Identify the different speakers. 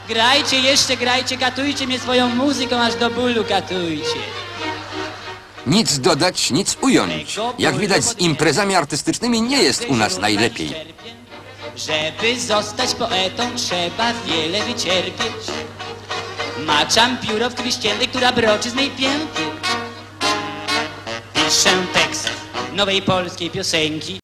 Speaker 1: Grajcie, jeszcze grajcie, katujcie mnie swoją muzyką, aż do bólu katujcie.
Speaker 2: Nic dodać, nic ująć. Jak widać, z imprezami artystycznymi nie jest u nas najlepiej.
Speaker 1: Żeby zostać poetą, trzeba wiele wycierpieć. Maczam pióro w tryściędy, która broczy z mej pięty. Piszę tekst nowej polskiej piosenki.